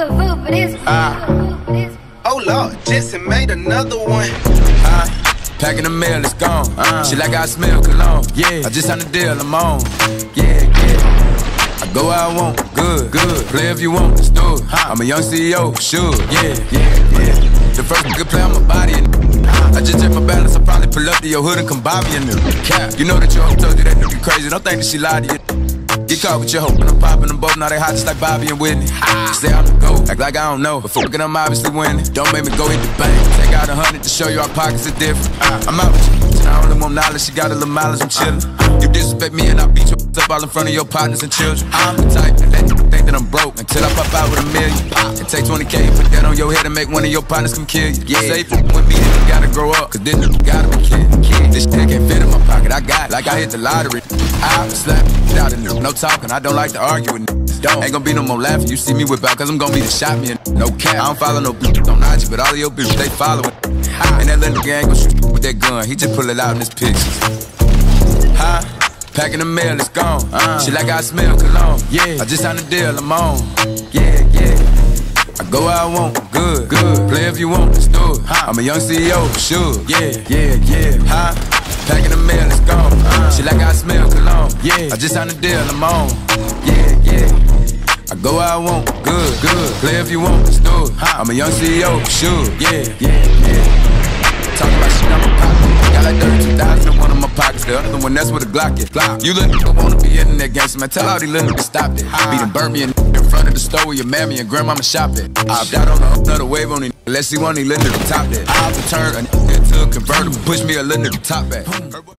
good food for this. Oh Lord, Jesse made another one. Packing the mail, it's gone. She like I smell cologne. Yeah, I just signed a deal, I'm on. Yeah. I go where I want, good. Play if you want, let's do it. I'm a young CEO, sure. Yeah. The first good play on my body. I just check my balance, I probably pull up to your hood and come buy me a new cap. You know that your hoe told you that nigga crazy. Don't think that she lied to you. Get caught with your hoe when I'm popping them both. Now they hot just like Bobby and Whitney. Say I'm the GOAT, act like I don't know. But fucking I'm obviously winning. Don't make me go hit the bank. Take out 100 to show you our pockets are different. I'm out with you. I only want knowledge, she got a little mileage, I'm chillin'. You disrespect me and I beat you up all in front of your partners and children. I'm the type to let you think that I'm broke until I pop out with $1 million. And take 20K and put that on your head and make one of your partners come kill you. Say with me, then you gotta grow up, cause this nigga gotta be kid. This shit can't fit in my pocket, I got it like I hit the lottery. I slap it out of nigga, no talking, I don't like to argue with niggas. Ain't gonna be no more laughing, you see me whip out, cause I'm gonna be the shot me and no cap. I don't follow no bitches on IG, but all of your bitches, they following. And that little nigga ain't gon' shoot with that gun, he just pull it out in his pictures. Packing the mail, it's gone. She like I smell cologne. Yeah, I just signed a deal, I'm on. Yeah. I go where I want, good. Play if you want, let's do it. I'm a young CEO, sure. Yeah. Packing the mail, it's gone. She like I smell cologne. Yeah, I just signed a deal, I'm on. Yeah. I go where I want, good. Play if you want, let's do it. I'm a young CEO, sure. Yeah. Talking about shit, I'm a pocket. Got like 32,000 in one of my pockets. The other one, that's where the Glock is. You little nigga wanna be in that gangster, man. Tell all these little niggas stop it. Beating Burby in front of the store where your mammy and grandmama shop it. I've got on another wave on it. Let's see one of these little niggas top that. I'll return a nigga to a convertible. Push me a little nigga top back.